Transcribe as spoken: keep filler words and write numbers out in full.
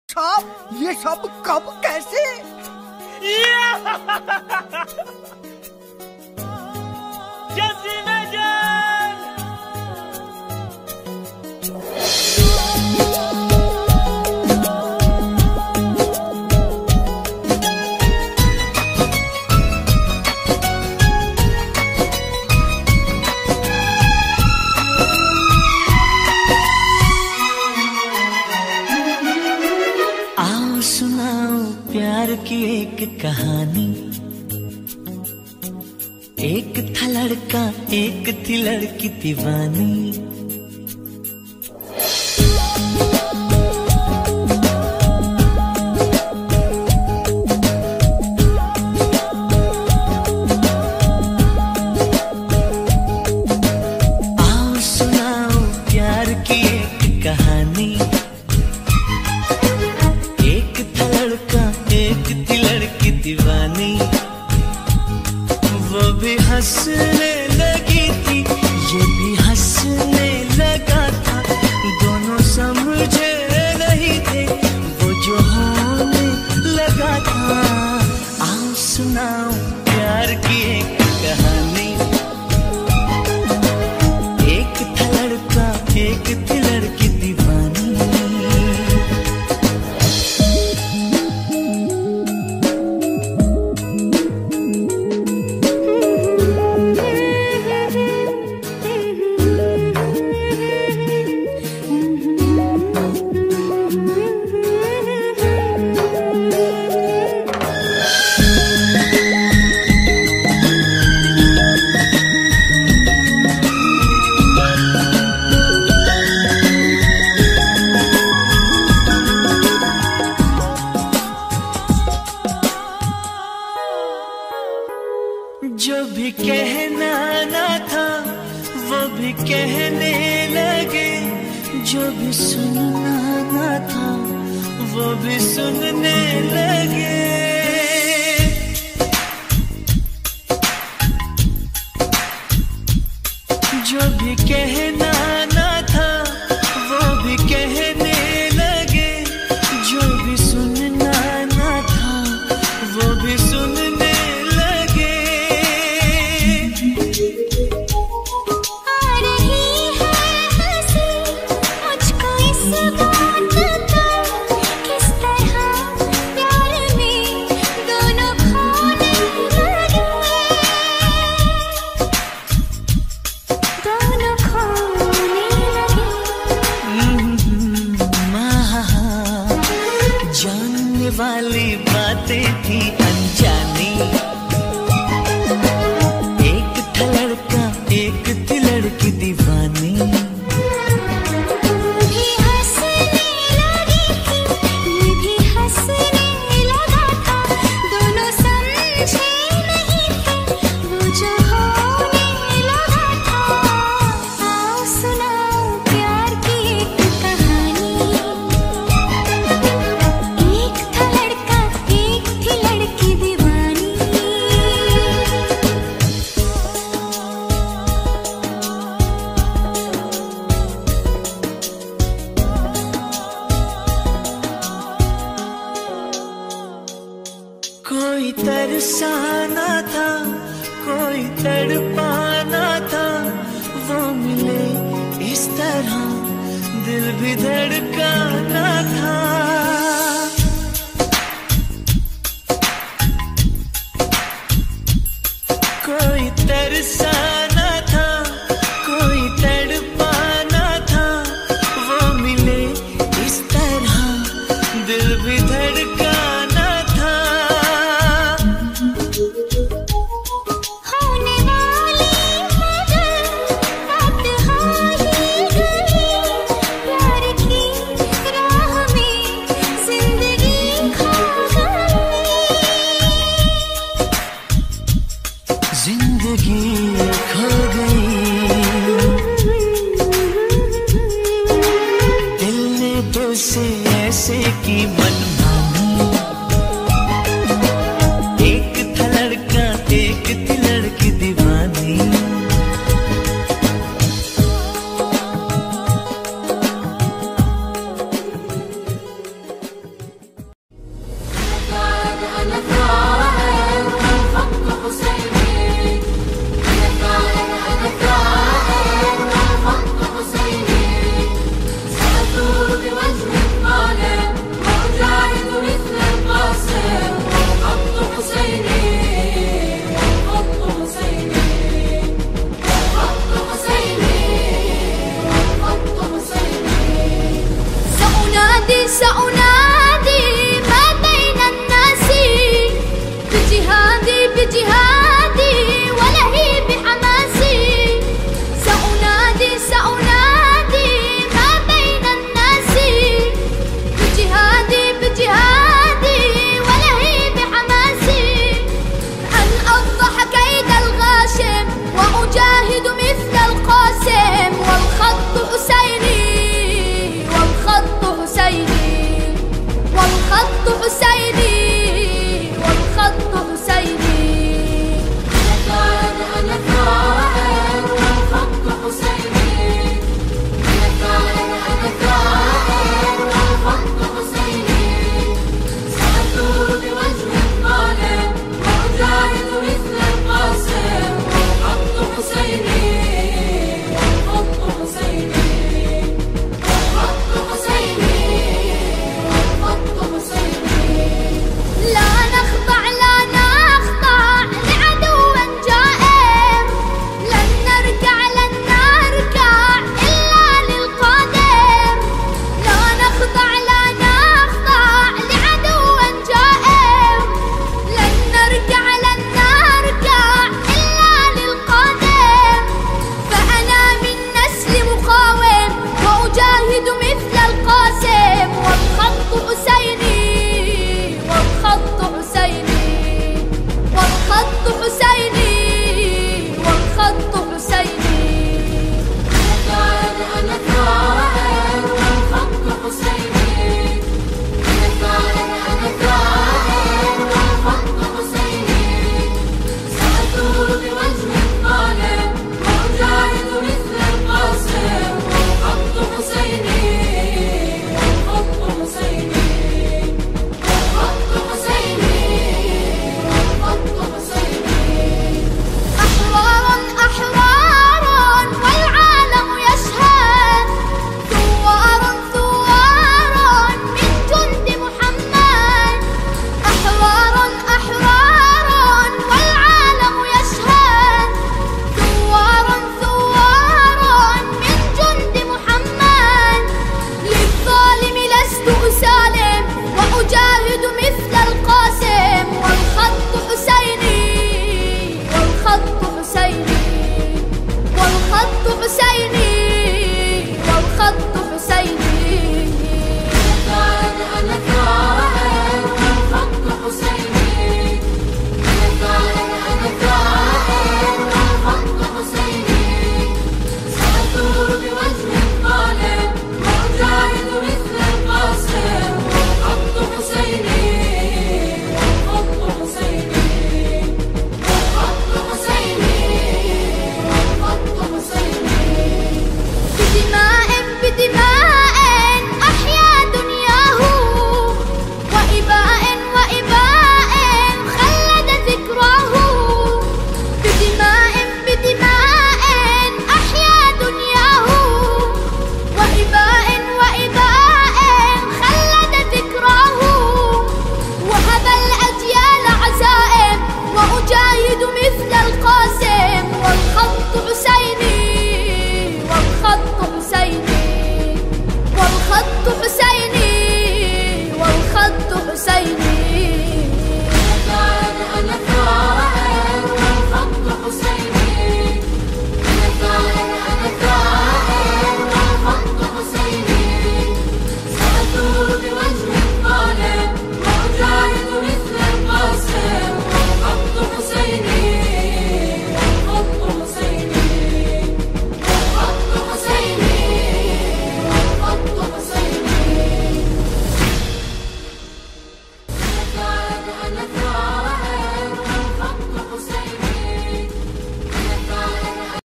साहब ये सब कब कैसे? प्यार की एक कहानी। एक था लड़का एक थी लड़की दीवानी। आओ सुनाओ प्यार की एक कहानी। एक था लड़का एक थी लड़की दीवानी। वो भी हंसने लगी थी ये भी हंसने लगा था। दोनों समझे नहीं थे वो जो होने लगा था। आओ सुनाओ प्यार की एक कहानी। एक था लड़का एक थी लड़की दीवानी। जो भी कहना ना था वो भी कहने लगे। जो भी सुनना ना था वो भी सुनने लगे। जो भी कहना ना था वो भी कहने लगे। जो भी सुनना ना था वो भी सुनने वाली बातें थी अनजानी। एक था लड़का एक थी लड़की दीवानी। भी हंसने लगी थी ये भी हंसने लगा था। दोनों समझे नहीं थे वो जो होने लगा था। आओ सुनाओ प्यार की एक कहानी। कोई तरसाना था कोई तड़पाना था। वो मिले इस तरह दिल भी धड़काना था। कोई तरसाना था कोई तड़पाना था। वो मिले इस तरह दिल भी धड़काना था। जिंदगी खो गई दिल ने दिल से ऐसे की मन